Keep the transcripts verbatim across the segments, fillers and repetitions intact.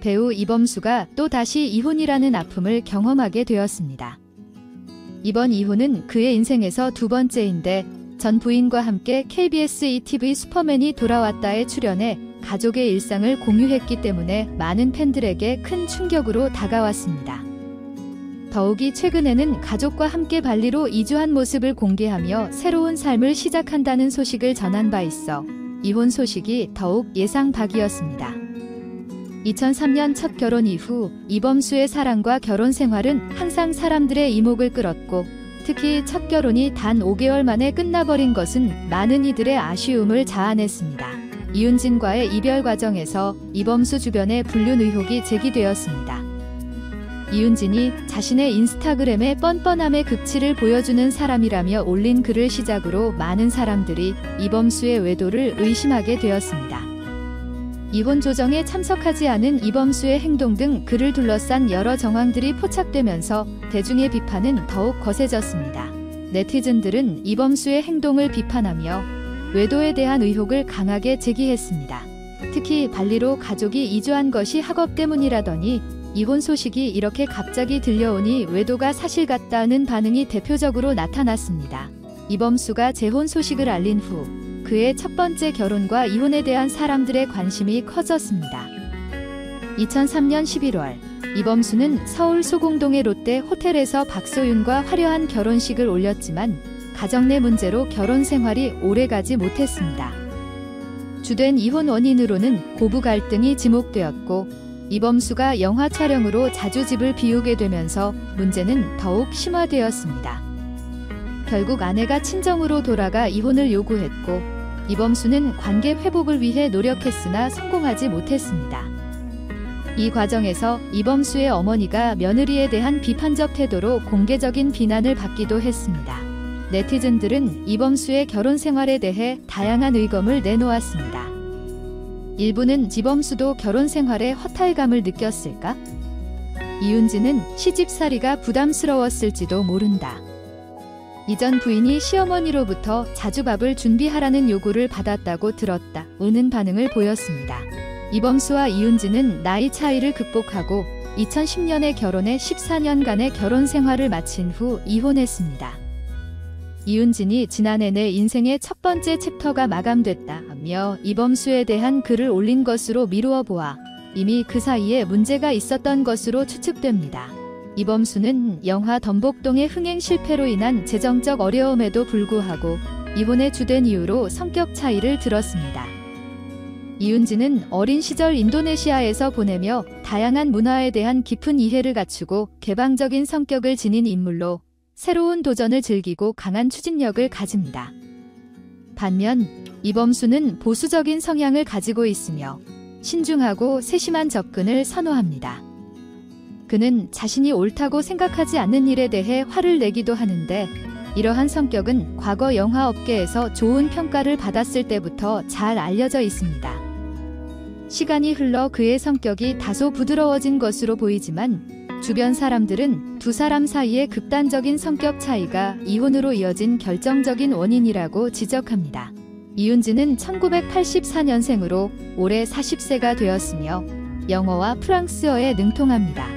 배우 이범수가 또다시 이혼이라는 아픔을 경험하게 되었습니다. 이번 이혼은 그의 인생에서 두 번째인데 전 부인과 함께 케이비에스 이티비 슈퍼맨이 돌아왔다에 출연해 가족의 일상을 공유했기 때문에 많은 팬들에게 큰 충격으로 다가왔습니다. 더욱이 최근에는 가족과 함께 발리로 이주한 모습을 공개하며 새로운 삶을 시작한다는 소식을 전한 바 있어 이혼 소식이 더욱 예상 밖이었습니다. 이천삼 년 첫 결혼 이후 이범수의 사랑과 결혼 생활은 항상 사람들의 이목을 끌었고 특히 첫 결혼이 단 오 개월 만에 끝나버린 것은 많은 이들의 아쉬움을 자아냈습니다. 이윤진과의 이별 과정에서 이범수 주변에 불륜 의혹이 제기되었습니다. 이윤진이 자신의 인스타그램에 뻔뻔함의 극치를 보여주는 사람이라며 올린 글을 시작으로 많은 사람들이 이범수의 외도를 의심하게 되었습니다. 이혼 조정에 참석하지 않은 이범수의 행동 등 그를 둘러싼 여러 정황들이 포착되면서 대중의 비판은 더욱 거세졌습니다. 네티즌들은 이범수의 행동을 비판하며 외도에 대한 의혹을 강하게 제기했습니다. 특히 발리로 가족이 이주한 것이 학업 때문이라더니 이혼 소식이 이렇게 갑자기 들려오니 외도가 사실 같다는 반응이 대표적으로 나타났습니다. 이범수가 재혼 소식을 알린 후 그의 첫 번째 결혼과 이혼에 대한 사람들의 관심이 커졌습니다. 이천삼 년 십일월 이범수는 서울 소공동의 롯데 호텔에서 박소윤과 화려한 결혼식을 올렸지만 가정 내 문제로 결혼 생활이 오래가지 못했습니다. 주된 이혼 원인으로는 고부 갈등이 지목되었고 이범수가 영화 촬영으로 자주 집을 비우게 되면서 문제는 더욱 심화되었습니다. 결국 아내가 친정으로 돌아가 이혼을 요구했고 이범수는 관계 회복을 위해 노력했으나 성공하지 못했습니다. 이 과정에서 이범수의 어머니가 며느리에 대한 비판적 태도로 공개적인 비난을 받기도 했습니다. 네티즌들은 이범수의 결혼 생활에 대해 다양한 의견을 내놓았습니다. 일부는 이범수도 결혼 생활에 허탈감을 느꼈을까? 이윤진은 시집살이가 부담스러웠을지도 모른다. 이전 부인이 시어머니로부터 자주 밥을 준비하라는 요구를 받았다고 들었다. 으는 반응을 보였습니다. 이범수와 이윤진은 나이 차이를 극복하고 이천십 년에 결혼해 십사 년간의 결혼 생활을 마친 후 이혼했습니다. 이윤진이 지난해 내 인생의 첫 번째 챕터가 마감됐다며 이범수에 대한 글을 올린 것으로 미루어 보아 이미 그 사이에 문제가 있었던 것으로 추측됩니다. 이범수는 영화 덤복동의 흥행 실패로 인한 재정적 어려움에도 불구하고 이혼의 주된 이유로 성격 차이를 들었습니다. 이윤진은 어린 시절 인도네시아에서 보내며 다양한 문화에 대한 깊은 이해를 갖추고 개방적인 성격을 지닌 인물로 새로운 도전을 즐기고 강한 추진력을 가집니다. 반면 이범수는 보수적인 성향을 가지고 있으며 신중하고 세심한 접근을 선호합니다. 그는 자신이 옳다고 생각하지 않는 일에 대해 화를 내기도 하는데 이러한 성격은 과거 영화 업계에서 좋은 평가를 받았을 때부터 잘 알려져 있습니다. 시간이 흘러 그의 성격이 다소 부드러워진 것으로 보이지만 주변 사람들은 두 사람 사이의 극단적인 성격 차이가 이혼으로 이어진 결정적인 원인이라고 지적합니다. 이윤진은 천구백팔십사 년생으로 올해 사십 세가 되었으며 영어와 프랑스어에 능통합니다.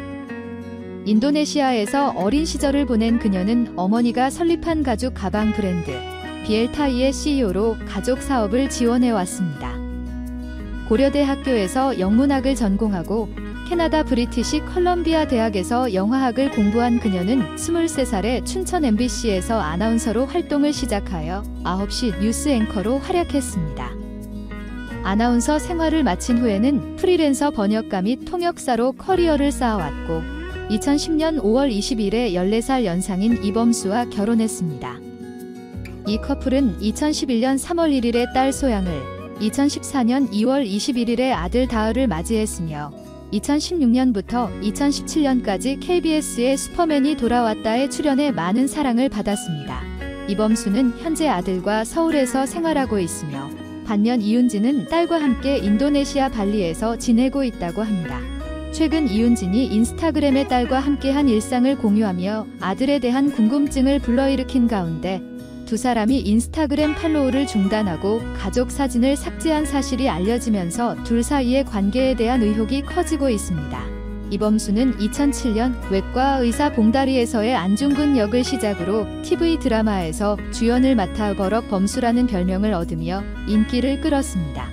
인도네시아에서 어린 시절을 보낸 그녀는 어머니가 설립한 가죽 가방 브랜드 비엘타이의 씨이오로 가족 사업을 지원해왔습니다. 고려대 학교에서 영문학을 전공하고 캐나다 브리티시 컬럼비아 대학에서 영화학을 공부한 그녀는 스물세 살에 춘천 엠비씨에서 아나운서로 활동을 시작하여 아홉 시 뉴스 앵커로 활약했습니다. 아나운서 생활을 마친 후에는 프리랜서 번역가 및 통역사로 커리어를 쌓아왔고 이천십 년 오월 이십일에 열네 살 연상인 이범수와 결혼했습니다. 이 커플은 이천십일 년 삼월 일일에 딸 소양을, 이천십사 년 이월 이십일일에 아들 다을을 맞이했으며 이천십육 년부터 이천십칠 년까지 케이비에스의 슈퍼맨이 돌아왔다에 출연해 많은 사랑을 받았습니다. 이범수는 현재 아들과 서울에서 생활하고 있으며 반면 이윤진은 딸과 함께 인도네시아 발리에서 지내고 있다고 합니다. 최근 이윤진이 인스타그램에 딸과 함께한 일상을 공유하며 아들에 대한 궁금증을 불러일으킨 가운데 두 사람이 인스타그램 팔로우를 중단하고 가족 사진을 삭제한 사실이 알려지면서 둘 사이의 관계에 대한 의혹이 커지고 있습니다. 이범수는 이천칠 년 외과 의사 봉다리에서의 안중근 역을 시작으로 티비 드라마에서 주연을 맡아 버럭 범수라는 별명을 얻으며 인기를 끌었습니다.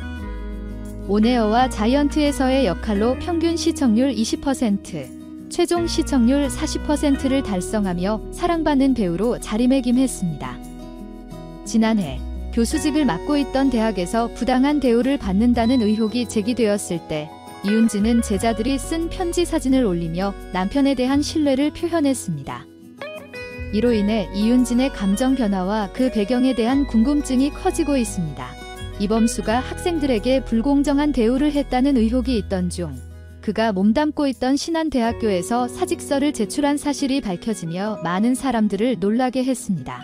온에어와 자이언트에서의 역할로 평균 시청률 이십 퍼센트, 최종 시청률 사십 퍼센트를 달성하며 사랑받는 배우로 자리매김했습니다. 지난해 교수직을 맡고 있던 대학에서 부당한 대우를 받는다는 의혹이 제기되었을 때 이윤진은 제자들이 쓴 편지 사진을 올리며 남편에 대한 신뢰를 표현했습니다. 이로 인해 이윤진의 감정 변화와 그 배경에 대한 궁금증이 커지고 있습니다. 이범수가 학생들에게 불공정한 대우를 했다는 의혹이 있던 중 그가 몸담고 있던 신한대학교에서 사직서를 제출한 사실이 밝혀지며 많은 사람들을 놀라게 했습니다.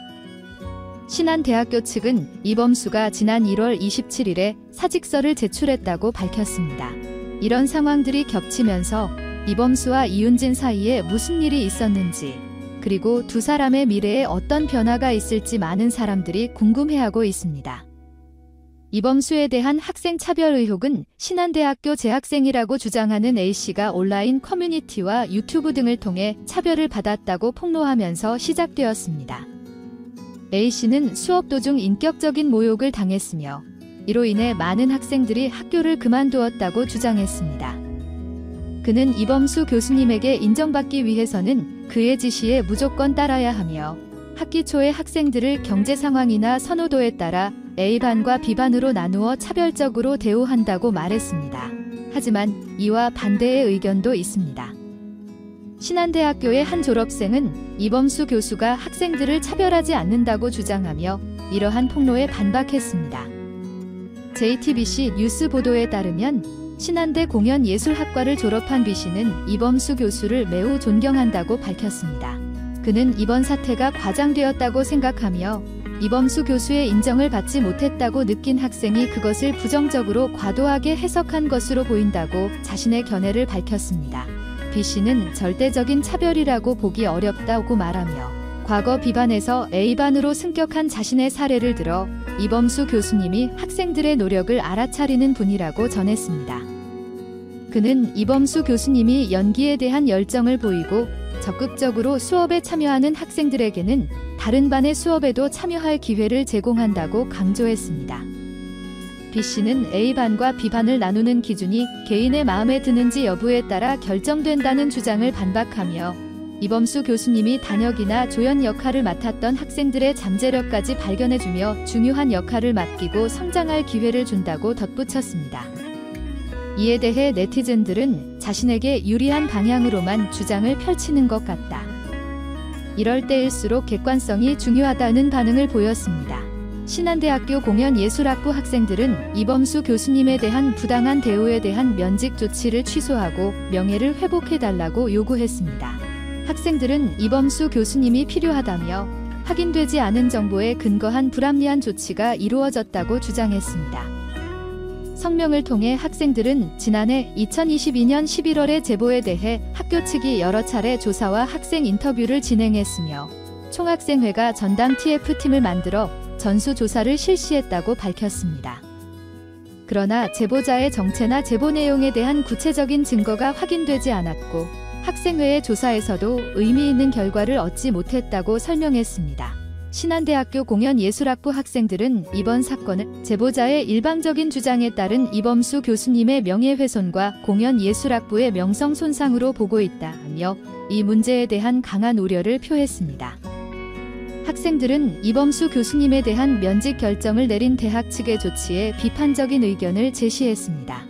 신한대학교 측은 이범수가 지난 일월 이십칠일에 사직서를 제출했다고 밝혔습니다. 이런 상황들이 겹치면서 이범수와 이윤진 사이에 무슨 일이 있었는지, 그리고 두 사람의 미래에 어떤 변화가 있을지 많은 사람들이 궁금해하고 있습니다. 이범수에 대한 학생 차별 의혹은 신한대학교 재학생이라고 주장하는 A씨가 온라인 커뮤니티와 유튜브 등을 통해 차별을 받았다고 폭로하면서 시작되었습니다. A씨는 수업 도중 인격적인 모욕을 당했으며 이로 인해 많은 학생들이 학교를 그만두었다고 주장했습니다. 그는 이범수 교수님에게 인정받기 위해서는 그의 지시에 무조건 따라야 하며 학기 초에 학생들을 경제 상황이나 선호도에 따라 A반과 B반으로 나누어 차별적으로 대우한다고 말했습니다. 하지만 이와 반대의 의견도 있습니다. 신한대학교의 한 졸업생은 이범수 교수가 학생들을 차별하지 않는다고 주장하며 이러한 폭로에 반박했습니다. 제이티비씨 뉴스 보도에 따르면 신한대 공연예술학과를 졸업한 B씨는 이범수 교수를 매우 존경한다고 밝혔습니다. 그는 이번 사태가 과장되었다고 생각하며 이범수 교수의 인정을 받지 못했다고 느낀 학생이 그것을 부정적으로 과도하게 해석한 것으로 보인다고 자신의 견해를 밝혔습니다. B씨는 절대적인 차별이라고 보기 어렵다고 말하며 과거 B반에서 A반으로 승격한 자신의 사례를 들어 이범수 교수님이 학생들의 노력을 알아차리는 분이라고 전했습니다. 그는 이범수 교수님이 연기에 대한 열정을 보이고 적극적으로 수업에 참여하는 학생들에게는 다른 반의 수업에도 참여할 기회를 제공한다고 강조했습니다. B씨는 A반과 B반을 나누는 기준이 개인의 마음에 드는지 여부에 따라 결정된다는 주장을 반박하며 이범수 교수님이 단역이나 조연 역할을 맡았던 학생들의 잠재력까지 발견해주며 중요한 역할을 맡기고 성장할 기회를 준다고 덧붙였습니다. 이에 대해 네티즌들은 자신에게 유리한 방향으로만 주장을 펼치는 것 같다. 이럴 때일수록 객관성이 중요하다는 반응을 보였습니다. 신한대학교 공연예술학부 학생들은 이범수 교수님에 대한 부당한 대우에 대한 면직 조치를 취소하고 명예를 회복해달라고 요구했습니다. 학생들은 이범수 교수님이 필요하다며 확인되지 않은 정보에 근거한 불합리한 조치가 이루어졌다고 주장했습니다. 성명을 통해 학생들은 지난해 이천이십이년 십일월의 제보에 대해 학교 측이 여러 차례 조사와 학생 인터뷰를 진행했으며 총학생회가 전담 티에프팀을 만들어 전수조사를 실시했다고 밝혔습니다. 그러나 제보자의 정체나 제보 내용에 대한 구체적인 증거가 확인되지 않았고 학생회의 조사에서도 의미 있는 결과를 얻지 못했다고 설명했습니다. 신한대학교 공연예술학부 학생들은 이번 사건을 제보자의 일방적인 주장에 따른 이범수 교수님의 명예훼손과 공연예술학부의 명성 손상으로 보고 있다며 이 문제에 대한 강한 우려를 표했습니다. 학생들은 이범수 교수님에 대한 면직 결정을 내린 대학 측의 조치에 비판적인 의견을 제시했습니다.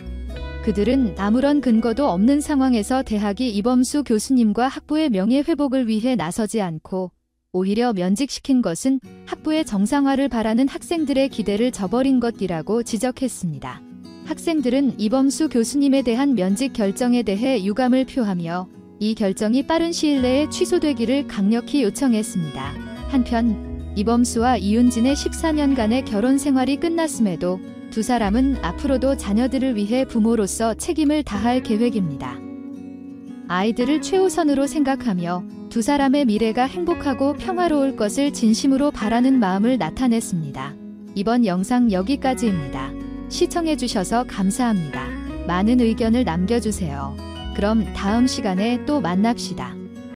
그들은 아무런 근거도 없는 상황에서 대학이 이범수 교수님과 학부의 명예회복을 위해 나서지 않고 오히려 면직시킨 것은 학부의 정상화를 바라는 학생들의 기대를 저버린 것이라고 지적했습니다. 학생들은 이범수 교수님에 대한 면직 결정에 대해 유감을 표하며 이 결정이 빠른 시일 내에 취소되기를 강력히 요청했습니다. 한편 이범수와 이윤진의 십사년간의 결혼 생활이 끝났음에도 두 사람은 앞으로도 자녀들을 위해 부모로서 책임을 다할 계획입니다. 아이들을 최우선으로 생각하며 두 사람의 미래가 행복하고 평화로울 것을 진심으로 바라는 마음을 나타냈습니다. 이번 영상 여기까지입니다. 시청해주셔서 감사합니다. 많은 의견을 남겨주세요. 그럼 다음 시간에 또 만납시다.